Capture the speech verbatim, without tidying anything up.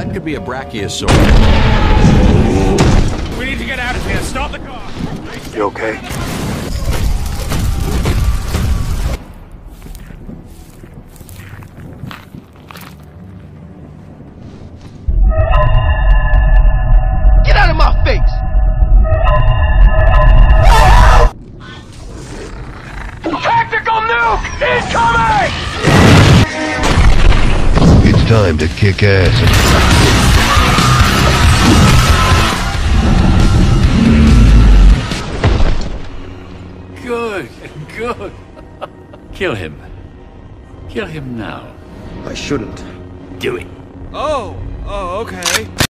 That could be a brachiosaur. We need to get out of here. Stop the car. You okay? Get out of my face! Tactical nuke incoming! It's time to kick ass. Good, good. Kill him. Kill him now. I shouldn't. Do it. Oh, oh, okay.